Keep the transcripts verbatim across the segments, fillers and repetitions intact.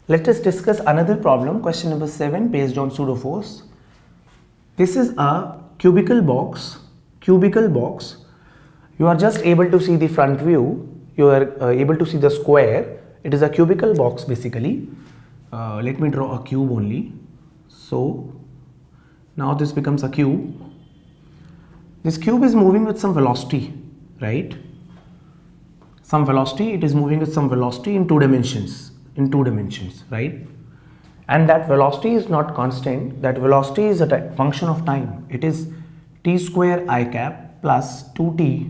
Let us discuss another problem, question number seven, based on pseudo force. This is a cubical box. Cubical box. You are just able to see the front view. You are uh, able to see the square. It is a cubical box basically. Uh, let me draw a cube only. So now this becomes a cube. This cube is moving with some velocity, right? Some velocity. It is moving with some velocity in two dimensions. In two dimensions, right? And that velocity is not constant. That velocity is a function of time. It is t square I cap plus two t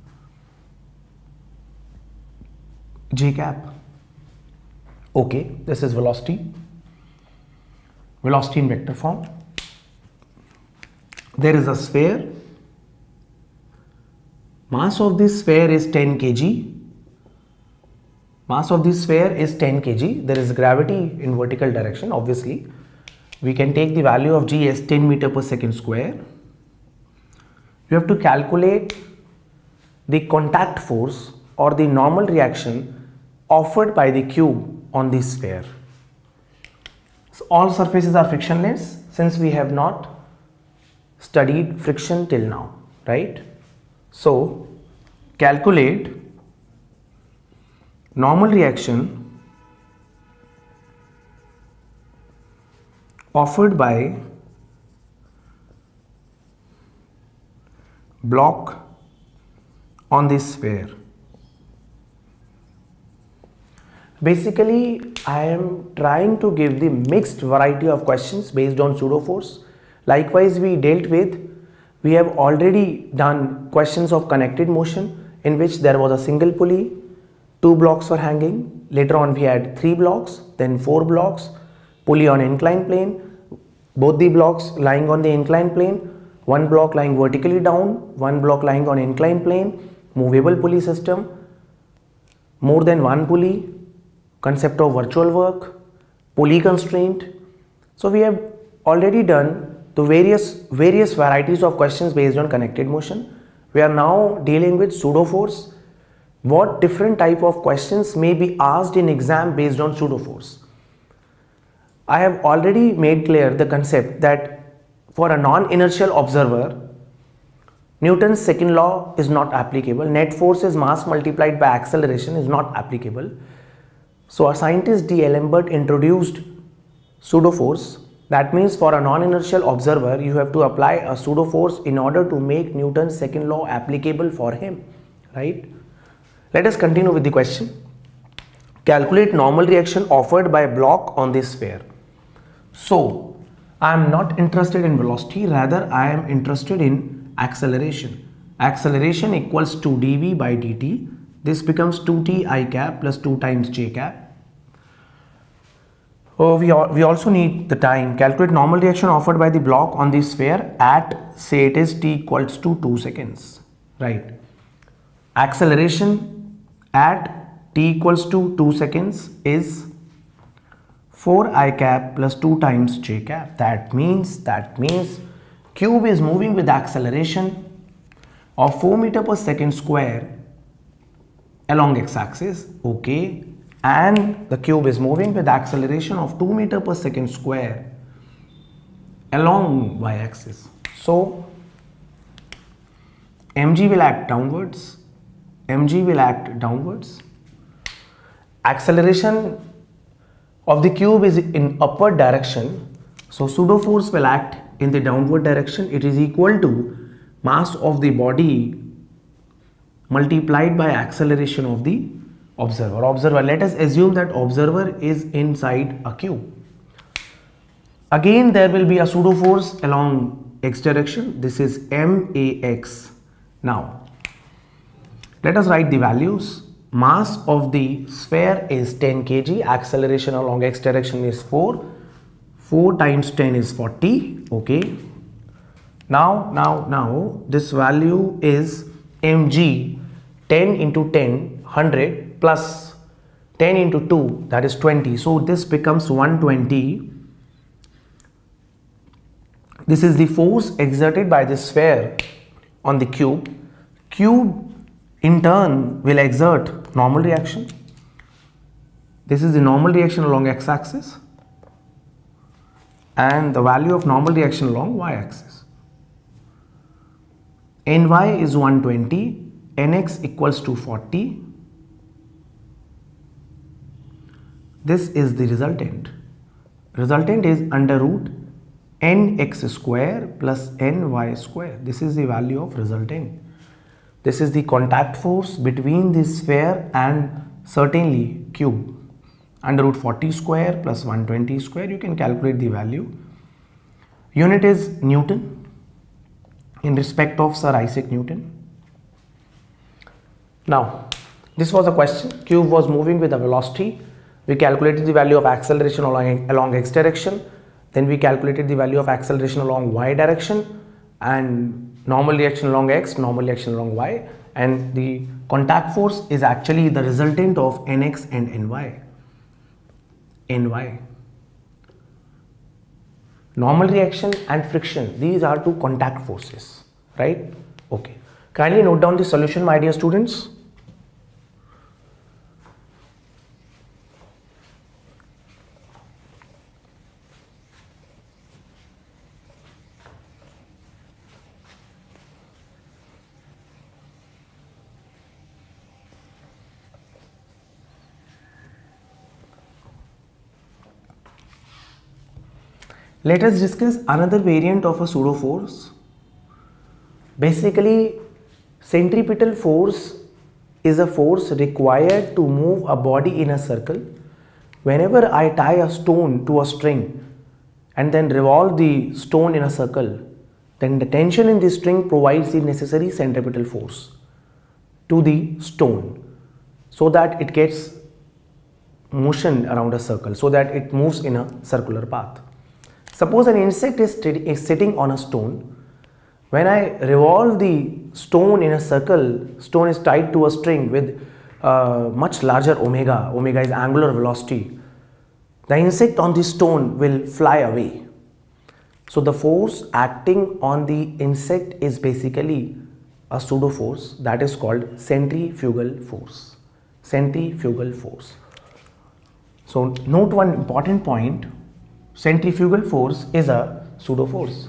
j cap. Okay, this is velocity. Velocity in vector form. There is a sphere. Mass of this sphere is ten kilograms. Mass of this sphere is ten kilograms. There is gravity in vertical direction, obviously. We can take the value of g as ten meter per second square. You have to calculate the contact force or the normal reaction offered by the cube on this sphere. So all surfaces are frictionless since we have not studied friction till now, right? So calculate normal reaction offered by block on this sphere. Basically, I am trying to give the mixed variety of questions based on pseudo force. Likewise, we dealt with, we have already done questions of connected motion in which there was a single pulley, two blocks were hanging. Later on we had three blocks, then four blocks, pulley on inclined plane, both the blocks lying on the inclined plane, one block lying vertically down, one block lying on inclined plane, movable pulley system, more than one pulley, concept of virtual work, pulley constraint. So we have already done the various various varieties of questions based on connected motion. We are now dealing with pseudo force. What different type of questions may be asked in exam based on pseudo force? I have already made clear the concept that for a non-inertial observer, Newton's second law is not applicable. Net force is mass multiplied by acceleration is not applicable. So a scientist D'Alembert introduced pseudo force. That means for a non-inertial observer, you have to apply a pseudo force in order to make Newton's second law applicable for him, right? Let us continue with the question. Calculate normal reaction offered by a block on this sphere. So, I am not interested in velocity, rather I am interested in acceleration. Acceleration equals to dv by dt. This becomes two t I cap plus two times j cap. Oh, we, we also need the time. Calculate normal reaction offered by the block on the sphere at, say it is t equals to two seconds, right? Acceleration at t equals to two seconds is four I cap plus two times j cap. That means, that means cube is moving with acceleration of four meter per second square along x-axis, okay, and the cube is moving with acceleration of two meter per second square along y-axis. So mg will act downwards. mg will act downwards. Acceleration of the cube is in upward direction. So pseudo force will act in the downward direction. It is equal to mass of the body multiplied by acceleration of the observer. Observer, let us assume that observer is inside a cube. Again, there will be a pseudo force along x direction. This is max. Now, let us write the values. Mass of the sphere is ten kilograms. Acceleration along x direction is four. four times ten is forty. Okay. Now, now, now, this value is mg. ten into ten, one hundred plus ten into two, that is twenty. So this becomes one hundred twenty. This is the force exerted by the sphere on the cube. Cube in turn will exert normal reaction. This is the normal reaction along x-axis and the value of normal reaction along y-axis. Ny is one hundred twenty, Nx equals to forty. This is the resultant. Resultant is under root nx square plus ny square. This is the value of resultant. This is the contact force between the sphere and certainly cube. Under root forty square plus one hundred twenty square, you can calculate the value. Unit is Newton in respect of Sir Isaac Newton. Now, this was a question. Cube was moving with a velocity. We calculated the value of acceleration along, along x direction. Then we calculated the value of acceleration along y direction and normal reaction along x, normal reaction along y, and the contact force is actually the resultant of nx and ny. Ny. Normal reaction and friction, these are two contact forces, right? Okay. Kindly note down the solution, my dear students. Let us discuss another variant of a pseudo force. Basically, centripetal force is a force required to move a body in a circle. Whenever I tie a stone to a string and then revolve the stone in a circle, then the tension in the string provides the necessary centripetal force to the stone so that it gets motion around a circle, so that it moves in a circular path. Suppose an insect is, is sitting on a stone. When I revolve the stone in a circle, stone is tied to a string with uh, much larger omega. Omega is angular velocity. The insect on the stone will fly away. So the force acting on the insect is basically a pseudo force that is called centrifugal force. Centrifugal force. So note one important point. Centrifugal force is a pseudo force.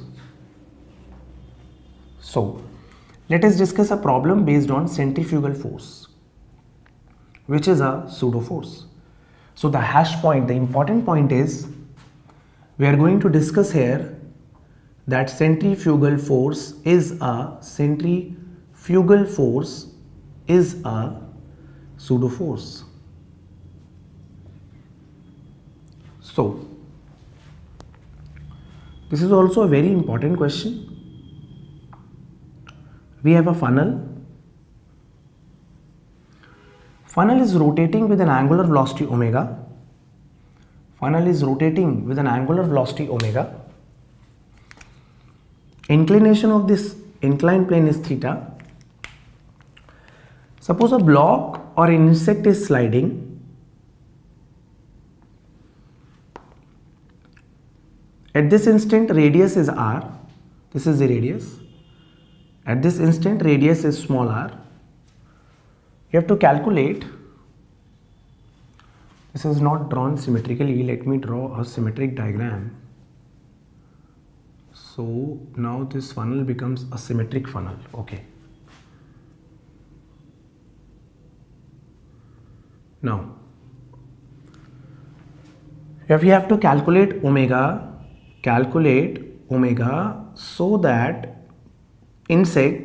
So let us discuss a problem based on centrifugal force, which is a pseudo force. So the hash point, the important point is, we are going to discuss here that centrifugal force is a centrifugal force is a pseudo force. So this is also a very important question. We have a funnel. Funnel is rotating with an angular velocity omega. Funnel is rotating with an angular velocity omega. Inclination of this inclined plane is theta. Suppose a block or an insect is sliding. At this instant, radius is r. This is the radius. At this instant, radius is small r. You have to calculate. This is not drawn symmetrically. Let me draw a symmetric diagram. So now this funnel becomes a symmetric funnel. Okay. Now, if you have to calculate omega, calculate omega so that insect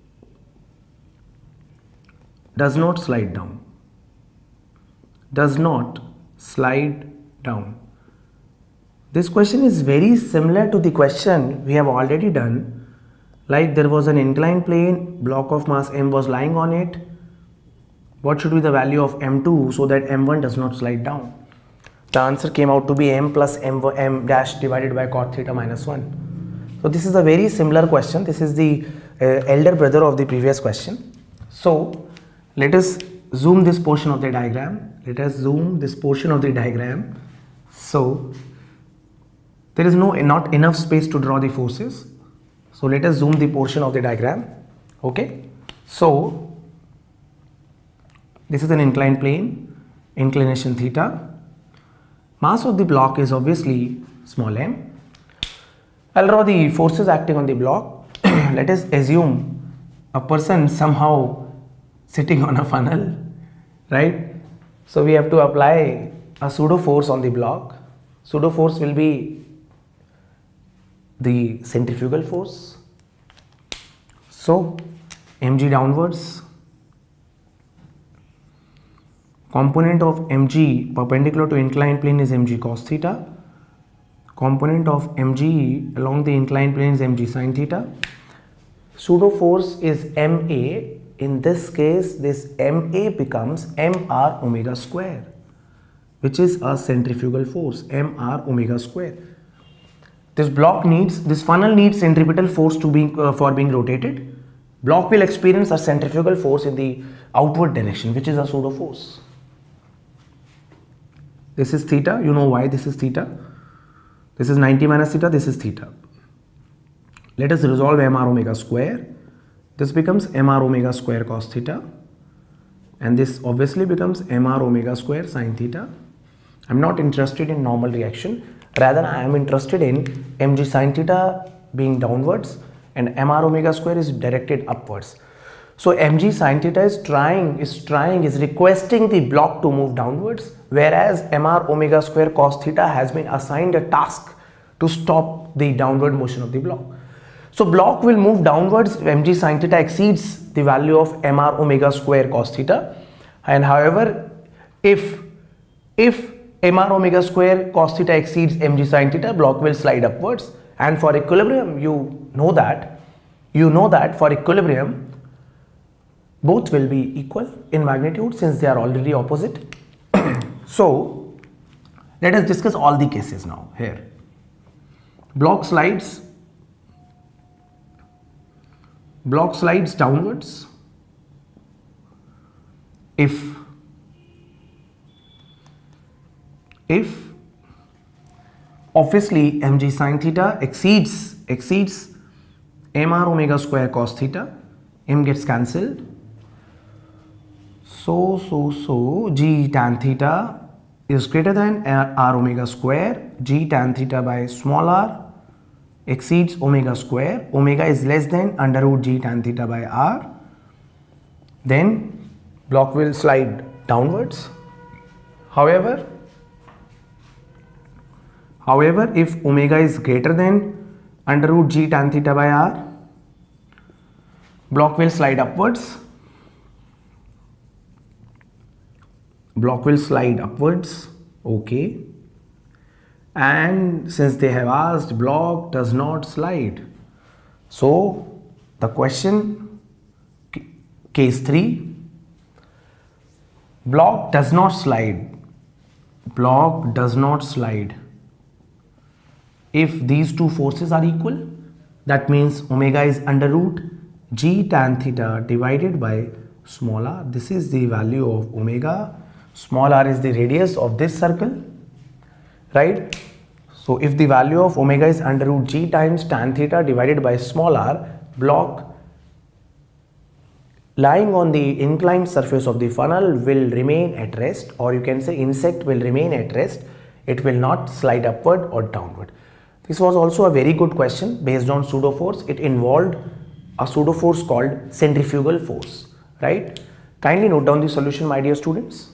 does not slide down, does not slide down. This question is very similar to the question we have already done. Like there was an inclined plane, block of mass m was lying on it. What should be the value of m two so that m one does not slide down? The answer came out to be m plus m, m dash divided by cot theta minus one. So this is a very similar question. This is the uh, elder brother of the previous question. So let us zoom this portion of the diagram. Let us zoom this portion of the diagram. So there is no not enough space to draw the forces. So let us zoom the portion of the diagram. Okay. So this is an inclined plane. inclination theta. Mass of the block is obviously small m. I'll draw the forces acting on the block. Let us assume a person somehow sitting on a funnel, right? So we have to apply a pseudo force on the block. Pseudo force will be the centrifugal force. So mg downwards, component of mg perpendicular to inclined plane is mg cos theta, component of mg along the inclined plane is mg sin theta. Pseudo force is ma. In this case, this ma becomes mr omega square, which is a centrifugal force, mr omega square. This block needs, this funnel needs centripetal force to be uh, for being rotated. Block will experience a centrifugal force in the outward direction, which is a pseudo force. This is theta. You know why this is theta. This is ninety minus theta. This is theta. Let us resolve mr omega square. This becomes mr omega square cos theta, and this obviously becomes mr omega square sin theta. I am not interested in normal reaction. Rather, I am interested in mg sin theta being downwards and mr omega square is directed upwards. So mg sin theta is trying, is trying, is requesting the block to move downwards, whereas mr omega square cos theta has been assigned a task to stop the downward motion of the block. So block will move downwards if mg sin theta exceeds the value of mr omega square cos theta, and however, if if mr omega square cos theta exceeds mg sin theta, block will slide upwards. And for equilibrium, you know that you know that for equilibrium both will be equal in magnitude since they are already opposite. So let us discuss all the cases now here. Block slides block slides downwards if if obviously mg sin theta exceeds exceeds mr omega square cos theta, m gets cancelled. So so so g tan theta is greater than r omega square. G tan theta by small r exceeds omega square. Omega is less than under root g tan theta by r. Then block will slide downwards. However, however, if omega is greater than under root g tan theta by r, block will slide upwards. Block will slide upwards. Okay. And since they have asked, block does not slide. So the question, case three, block does not slide. Block does not slide. If these two forces are equal, that means omega is under root g tan theta divided by small r. This is the value of omega. Small r is the radius of this circle, right? So if the value of omega is under root g times tan theta divided by small r, block lying on the inclined surface of the funnel will remain at rest, or you can say insect will remain at rest. It will not slide upward or downward. This was also a very good question based on pseudo force. It involved a pseudo force called centrifugal force, right? Kindly note down the solution, my dear students.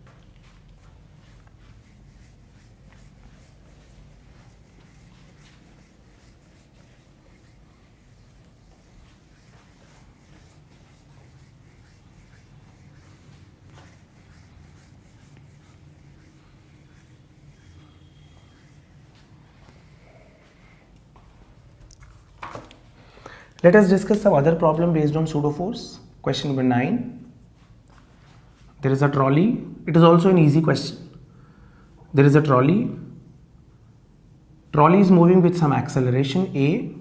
Let us discuss some other problem based on pseudo force. Question number nine. There is a trolley. It is also an easy question. There is a trolley. Trolley is moving with some acceleration A.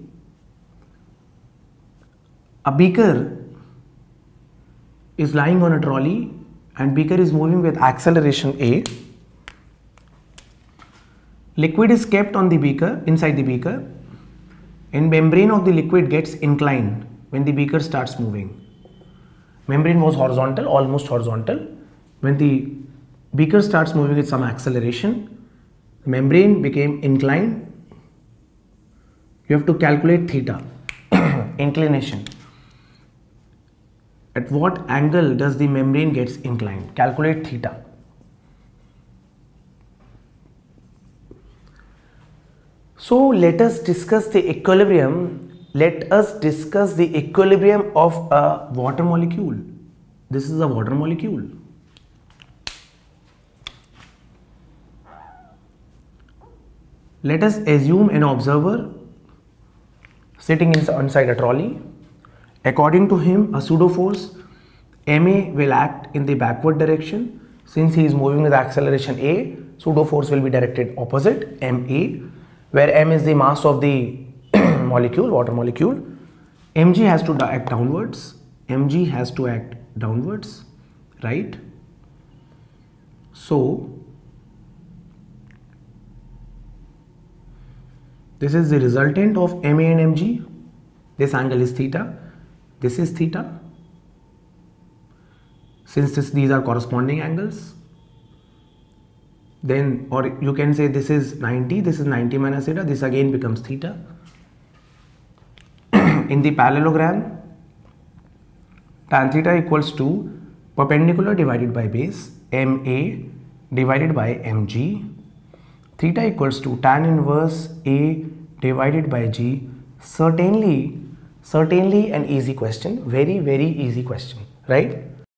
A beaker is lying on a trolley and beaker is moving with acceleration A. Liquid is kept on the beaker, inside the beaker, and membrane of the liquid gets inclined when the beaker starts moving. Membrane was horizontal, almost horizontal. When the beaker starts moving with some acceleration, the membrane became inclined. You have to calculate theta, inclination. At what angle does the membrane gets inclined? Calculate theta. So let us discuss the equilibrium. Let us discuss the equilibrium of a water molecule. This is a water molecule. Let us assume an observer sitting inside a trolley. According to him, a pseudo force M A will act in the backward direction. Since he is moving with acceleration A, pseudo force will be directed opposite M A, where M is the mass of the molecule, water molecule. Mg has to act downwards. Mg has to act downwards, right? So this is the resultant of M A and Mg. This angle is theta. This is theta. Since this, these are corresponding angles, then, or you can say this is ninety, this is ninety minus theta, this again becomes theta. In the parallelogram, tan theta equals to perpendicular divided by base, M A divided by Mg. Theta equals to tan inverse A divided by G. Certainly, certainly an easy question, very, very easy question, right?